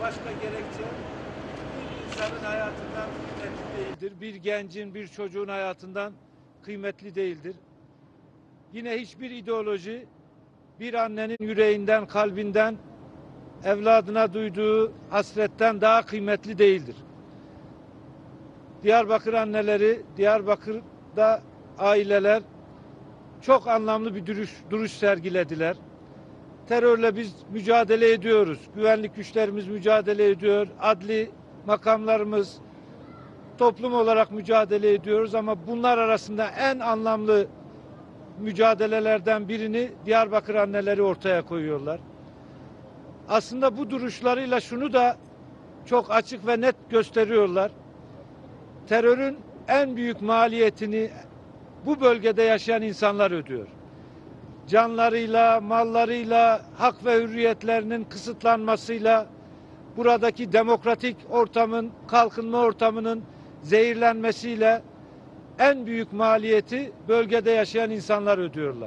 başka gerekçe bir insanın hayatından kıymetli değildir. Bir gencin, bir çocuğun hayatından kıymetli değildir. Yine hiçbir ideoloji bir annenin yüreğinden, kalbinden, evladına duyduğu hasretten daha kıymetli değildir. Diyarbakır anneleri, Diyarbakır'da aileler çok anlamlı bir duruş sergilediler. Terörle biz mücadele ediyoruz. Güvenlik güçlerimiz mücadele ediyor. Adli makamlarımız, toplum olarak mücadele ediyoruz ama bunlar arasında en anlamlı mücadelelerden birini Diyarbakır anneleri ortaya koyuyorlar. Aslında bu duruşlarıyla şunu da çok açık ve net gösteriyorlar. Terörün en büyük maliyetini bu bölgede yaşayan insanlar ödüyor. Canlarıyla, mallarıyla, hak ve hürriyetlerinin kısıtlanmasıyla, buradaki demokratik ortamın, kalkınma ortamının zehirlenmesiyle en büyük maliyeti bölgede yaşayan insanlar ödüyorlar.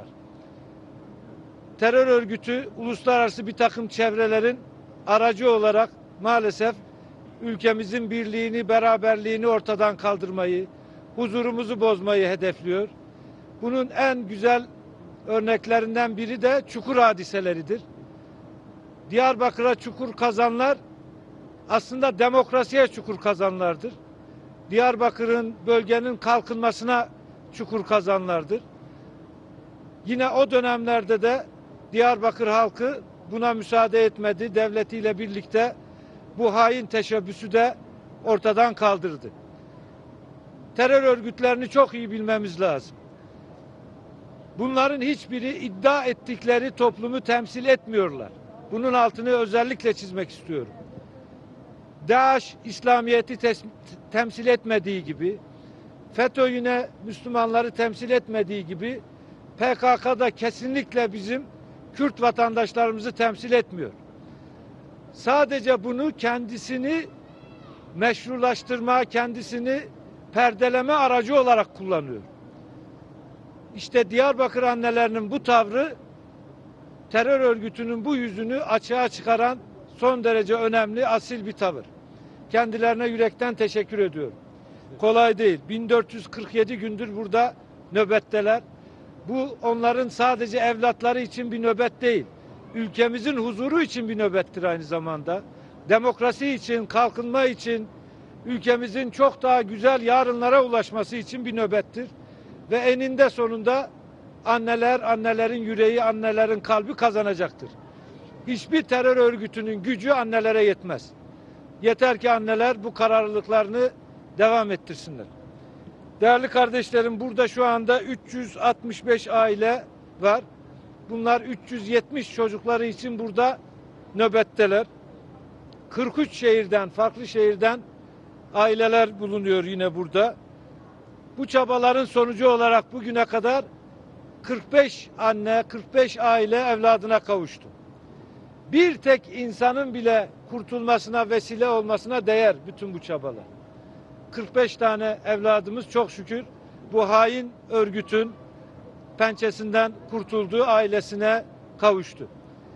Terör örgütü uluslararası bir takım çevrelerin aracı olarak maalesef ülkemizin birliğini, beraberliğini ortadan kaldırmayı, huzurumuzu bozmayı hedefliyor. Bunun en güzel örneklerinden biri de çukur hadiseleridir. Diyarbakır'a çukur kazanlar aslında demokrasiye çukur kazanlardır. Diyarbakır'ın, bölgenin kalkınmasına çukur kazanlardır. Yine o dönemlerde de Diyarbakır halkı buna müsaade etmedi. Devletiyle birlikte bu hain teşebbüsü de ortadan kaldırdı. Terör örgütlerini çok iyi bilmemiz lazım. Bunların hiçbiri iddia ettikleri toplumu temsil etmiyorlar. Bunun altını özellikle çizmek istiyorum. DAEŞ İslamiyet'i temsil etmediği gibi, FETÖ yine Müslümanları temsil etmediği gibi PKK'da kesinlikle bizim Kürt vatandaşlarımızı temsil etmiyor. Sadece bunu kendisini meşrulaştırma, kendisini perdeleme aracı olarak kullanıyor. İşte Diyarbakır annelerinin bu tavrı terör örgütünün bu yüzünü açığa çıkaran son derece önemli, asil bir tavır. Kendilerine yürekten teşekkür ediyorum. Kolay değil. 1447 gündür burada nöbetteler. Bu onların sadece evlatları için bir nöbet değil. Ülkemizin huzuru için bir nöbettir aynı zamanda. Demokrasi için, kalkınma için, ülkemizin çok daha güzel yarınlara ulaşması için bir nöbettir. Ve eninde sonunda anneler, annelerin yüreği, annelerin kalbi kazanacaktır. Hiçbir terör örgütünün gücü annelere yetmez. Yeter ki anneler bu kararlılıklarını devam ettirsinler. Değerli kardeşlerim, burada şu anda 365 aile var. Bunlar 370 çocukları için burada nöbetteler. 43 şehirden, farklı şehirden aileler bulunuyor yine burada. Bu çabaların sonucu olarak bugüne kadar 45 anne, 45 aile evladına kavuştu. Bir tek insanın bile kurtulmasına vesile olmasına değer bütün bu çabalar. 45 tane evladımız çok şükür bu hain örgütün pençesinden kurtulduğu, ailesine kavuştu.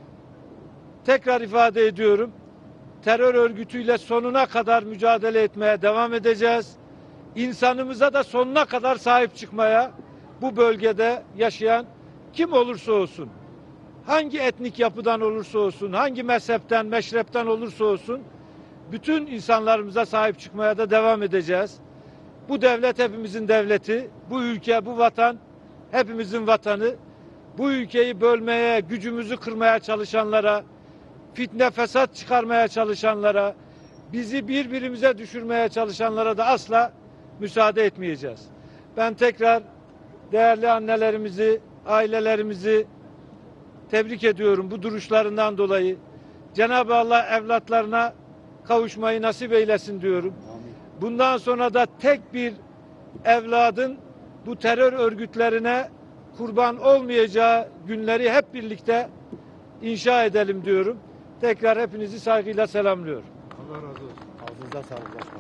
Tekrar ifade ediyorum, terör örgütüyle sonuna kadar mücadele etmeye devam edeceğiz. İnsanımıza da sonuna kadar sahip çıkmaya, bu bölgede yaşayan kim olursa olsun, hangi etnik yapıdan olursa olsun, hangi mezhepten, meşrepten olursa olsun, bütün insanlarımıza sahip çıkmaya da devam edeceğiz. Bu devlet hepimizin devleti, bu ülke, bu vatan hepimizin vatanı. Bu ülkeyi bölmeye, gücümüzü kırmaya çalışanlara, fitne fesat çıkarmaya çalışanlara, bizi birbirimize düşürmeye çalışanlara da asla müsaade etmeyeceğiz. Ben tekrar değerli annelerimizi, ailelerimizi tebrik ediyorum bu duruşlarından dolayı. Cenab-ı Allah evlatlarına kavuşmayı nasip eylesin diyorum. Bundan sonra da tek bir evladın bu terör örgütlerine kurban olmayacağı günleri hep birlikte inşa edelim diyorum. Tekrar hepinizi saygıyla selamlıyorum. Allah razı olsun. Ağzınıza sağlık başkanım.